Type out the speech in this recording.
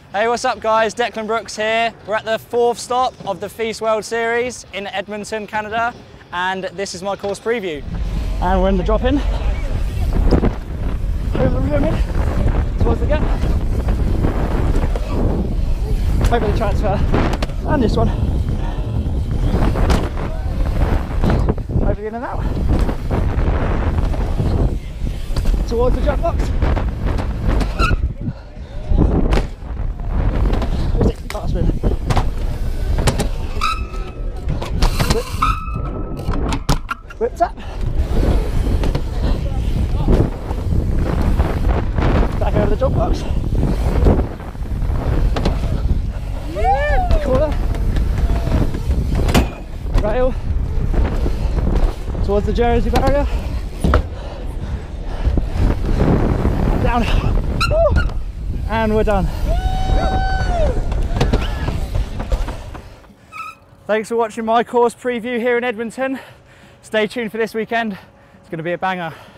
Hey, what's up guys? Declan Brooks here. We're at the 4th stop of the FISE World Series in Edmonton, Canada, and this is my course preview. And we're in the drop-in. Over the pyramid, towards the gap. Over the transfer, and this one. Over the in and out. Towards the jump box. Spin. Whip tap. Back over the jump box. Corner. Rail. Towards the Jersey barrier. Down. And we're done. Thanks for watching my course preview here in Edmonton. Stay tuned for this weekend. It's going to be a banger.